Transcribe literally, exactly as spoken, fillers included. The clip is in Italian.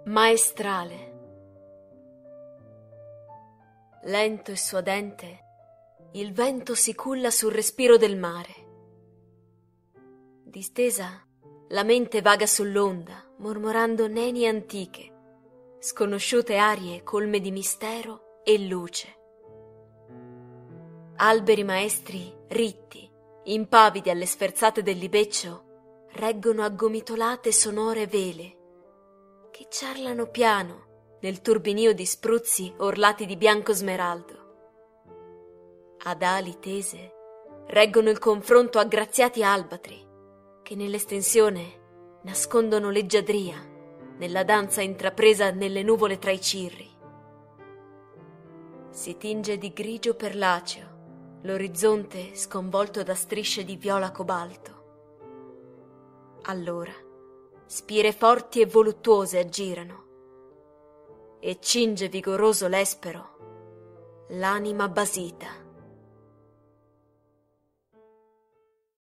Maestrale. Lento e suadente, il vento si culla sul respiro del mare. Distesa, la mente vaga sull'onda, mormorando neni antiche, sconosciute arie colme di mistero e luce. Alberi maestri ritti, impavidi alle sferzate del libeccio, reggono a gomitolate sonore vele, che ciarlano piano nel turbinio di spruzzi orlati di bianco smeraldo. Ad ali tese reggono il confronto aggraziati albatri, che nell'estensione nascondono leggiadria nella danza intrapresa nelle nuvole tra i cirri. Si tinge di grigio perlaceo l'orizzonte sconvolto da strisce di viola cobalto. Allora spire forti e voluttuose aggirano e cinge vigoroso l'espero l'anima basita.